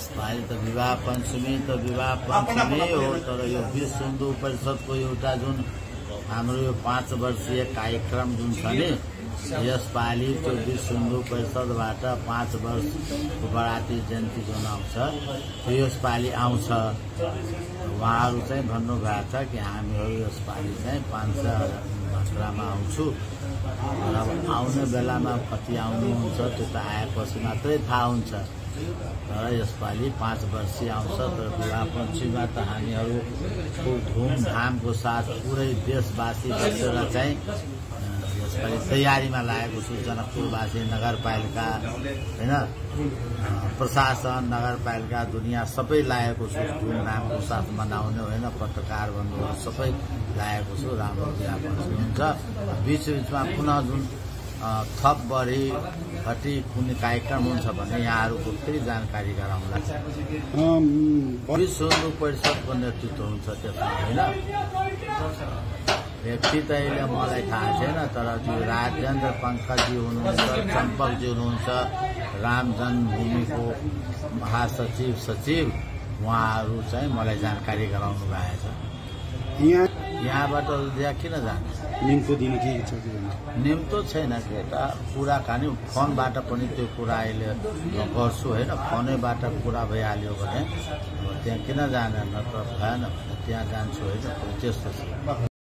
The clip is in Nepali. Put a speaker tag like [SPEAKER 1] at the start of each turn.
[SPEAKER 1] यसपालि त विवाह पञ्चमी त विवाह पञ्चमी हो, तर यो विश्व हिन्दू परिषदको एउटा जुन हाम्रो यो 5 वर्षीय कार्यक्रम जुन छ नि, यसपालि त्यो विश्व हिन्दू परिषदबाट 5 वर्षको बराती जयन्ती जुन आउँछ त्यो यसपालि आउँछ। उहाँहरू चाहिँ भन्नुभएको छ कि हामीहरू यसपालि चाहिँ 500 मात्रामा आउँछु। अब आउने बेलामा कति आउनुहुन्छ त्यो त आएपछि मात्रै थाहा हुन्छ। तर यसपालि 5 वर्षीय आउँछ। तर विवाह पञ्चमीमा त हामीहरू खुब धुमधामको साथ पुरै देशवासी बसेर चाहिँ यसपालि तयारीमा लागेको छु। जनकपुरवासी, नगरपालिका होइन, प्रशासन, नगरपालिका, दुनियाँ सबै लागेको छु धुमधामको साथ मनाउने होइन। पत्रकार बन्धुहरू सबै लागेको छु। राम्रो विवाह पञ्चमी हुन्छ। बीचमा पुनः जुन थप बढी घटी कुनै कार्यक्रम हुन्छ भने यहाँहरूको फेरि जानकारी गराउँला। विश्व हिन्दू परिषदको नेतृत्व हुन्छ त्यसमा होइन। व्यक्ति त अहिले मलाई थाहा छैन, तर त्यो राजेन्द्र पङ्कजी हुनुहुन्छ, चम्पकजी हुनुहुन्छ, राम जन्मभूमिको महासचिव सचिव, उहाँहरू चाहिँ मलाई जानकारी गराउनु भएको छ। यहाँबाट त्यहाँ किन जाने?
[SPEAKER 2] निम्तो दिन के छ?
[SPEAKER 1] निम्तो छैन केटा, कुराकानी फोनबाट पनि त्यो कुरा अहिले गर्छु होइन। फोनैबाट कुरा भइहाल्यो भने त्यहाँ किन जाने, नत्र भएन भने त्यहाँ जान्छु होइन। त्यस्तो छ।